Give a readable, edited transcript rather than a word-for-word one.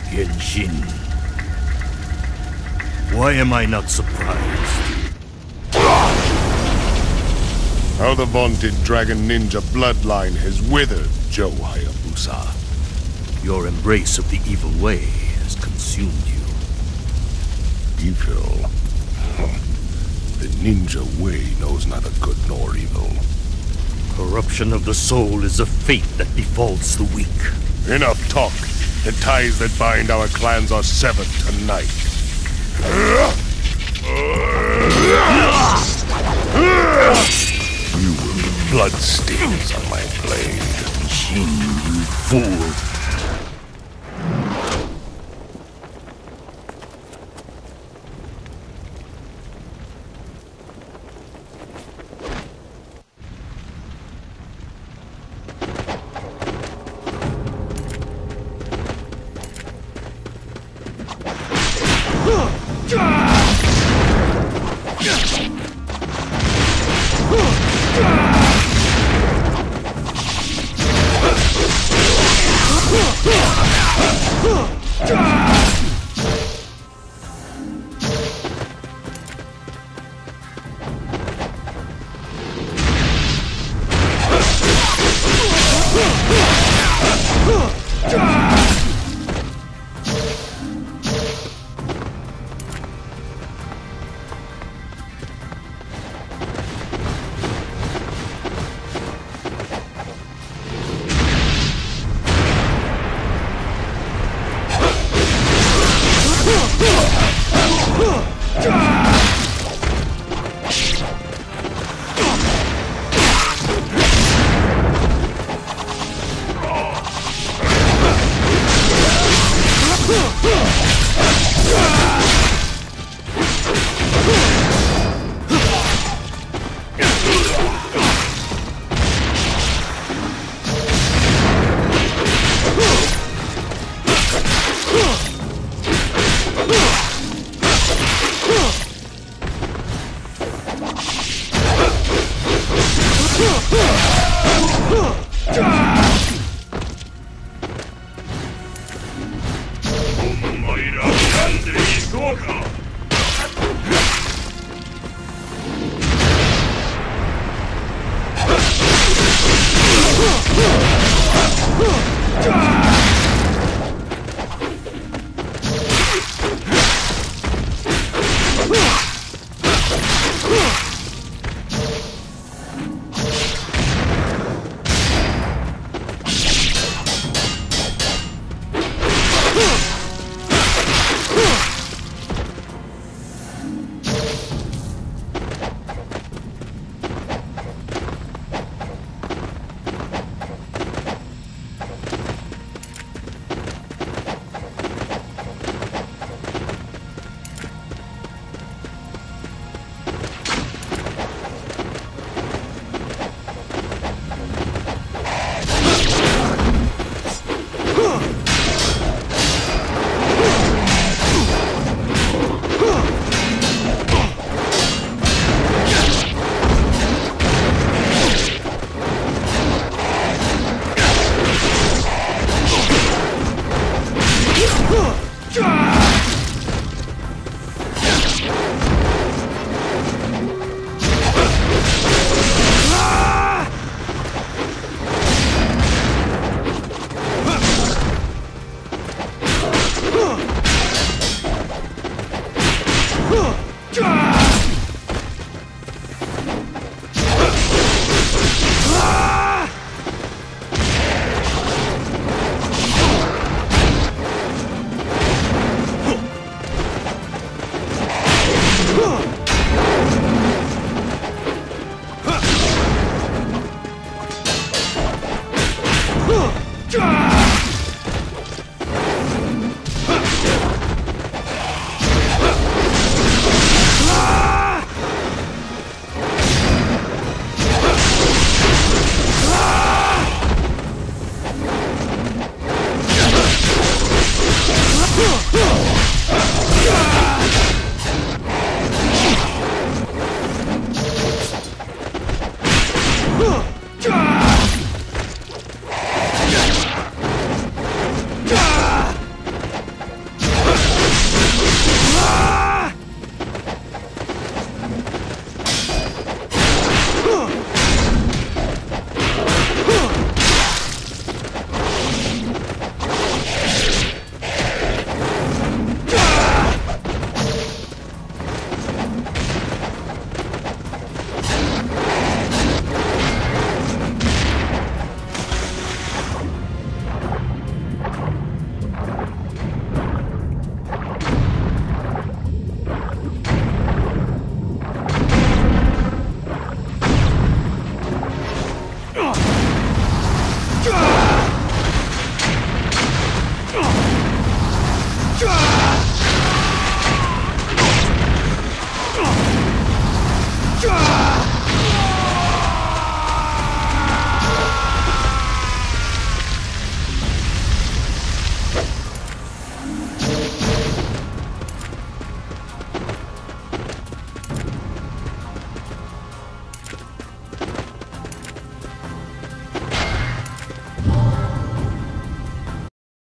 Genshin. Why am I not surprised? How the vaunted Dragon Ninja bloodline has withered, Joe Hayabusa. Your embrace of the evil way has consumed you. Evil? The ninja way knows neither good nor evil. Corruption of the soul is a fate that befalls the weak. Enough talk. The ties that bind our clans are severed tonight. You will leave bloodstains on my blade. Shin, you fool. Ah!